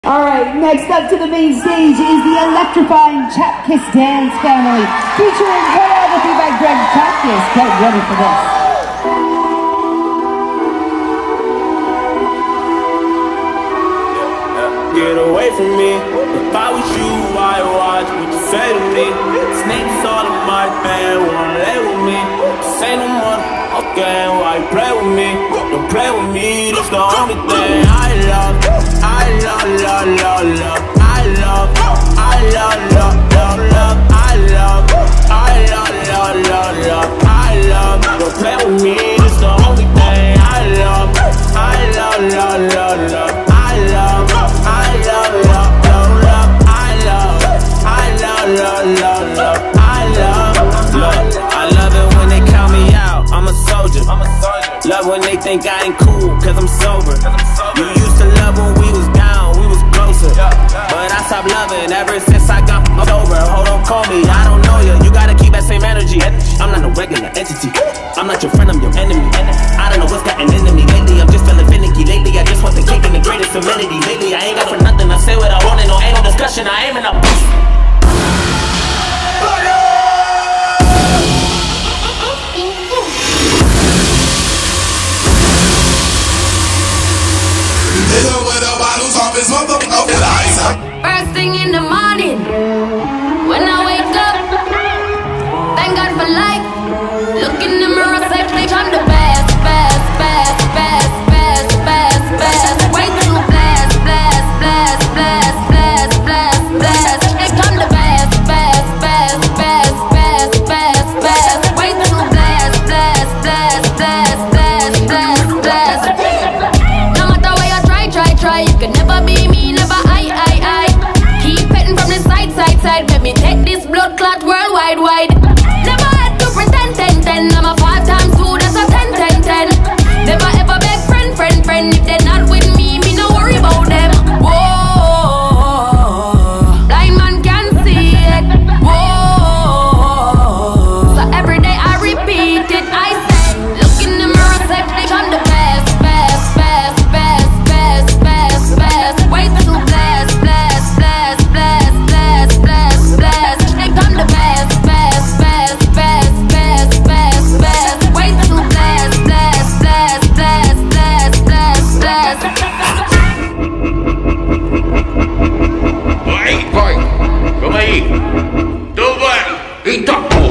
Alright, next up to the main stage is the electrifying Chapkis dance family, featuring choreography by Chapkis. Get ready for this. Get away from me. If I was you, I'd watch what you say to me. Snakes all in my bed, wanna lay with me. Say no more, okay, why you play with me? Don't play with me, that's the only thing I love. I love, love, love, love. I love, I love, love, love, love. I love, I love, love, love, love. I love, don't play with me, that's the only thing I love. I love, love, love, love. I love, I love, love, love, love. I love, I love, love, love, love. I love, love. I love it when they count me out. I'm a soldier. Love when they think I ain't cool, cause I'm sober. You used to love when we was down, we was closer. But I stopped loving ever since I got over. Hold on, call me, I don't know you. You gotta keep that same energy. I'm not a regular entity. I'm not your friend, I'm your enemy. I don't know what's gotten into me lately. I'm just feeling finicky lately. I just want the cake and the greatest amenities. Lately I ain't got for nothing. I say what I want and no ain't no discussion. I aim in a First thing in the morning, when I wake up, thank God for life. Look in the mirror, say, bitch, I'm the best, best, best, best, best, best, best. Way too blessed, blessed, blessed, blessed, blessed, blessed, blessed. Bitch, I'm the best, best, best, best, best, best, best. Way too blessed, blessed, blessed, blessed, blessed, blessed, blessed. No matter where you try, you can never be me, never I. Keep petting from the side, let me take this blood clot worldwide, wide. Never had to pretend, 10. I'm a 5 times 2, that's a 10. Never ever beg friend. If they're not with me no worry about them. Whoa, blind man can see it. Whoa, so every day I repeat it. I say, look in the mirror, say, bitch, I'm the best, best, best, best, best, best, best. Way too blessed, blessed, blessed, blessed, blessed, blessed, blessed. Think I'm the best, best, best, best, best, best, best. Way too blessed, blessed, blessed, blessed, blessed, blessed, blessed. Vai, vamos aí. Tu vai e toco.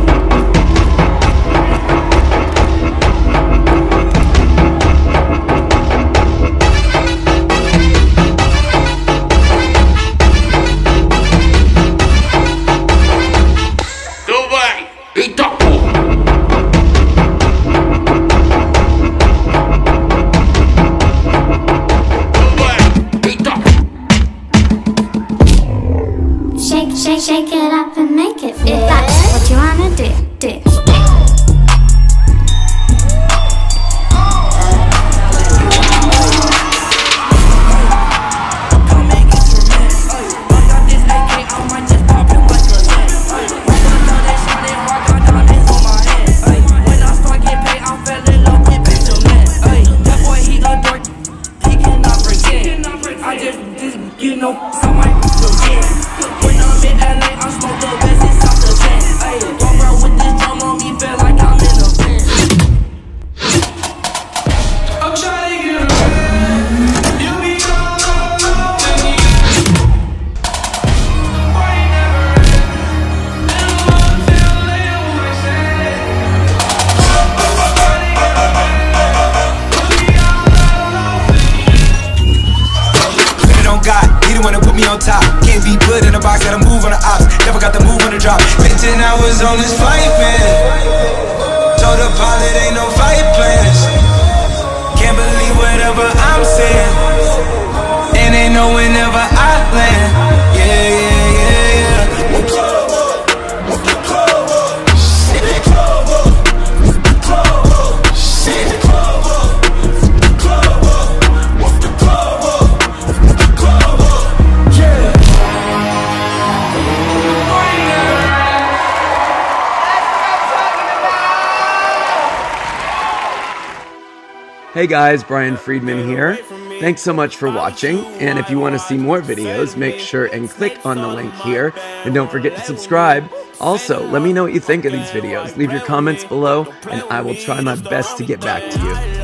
Tu vai e toco. Shake it up and make it fit. That's what you wanna do. On this flight, man. Told the pilot ain't no flight plans. Can't believe whatever I'm saying. And ain't no whenever I land. Yeah. Hey guys, Friedman here. Thanks so much for watching, and if you want to see more videos, make sure and click on the link here, and don't forget to subscribe. Also, let me know what you think of these videos. Leave your comments below, and I will try my best to get back to you.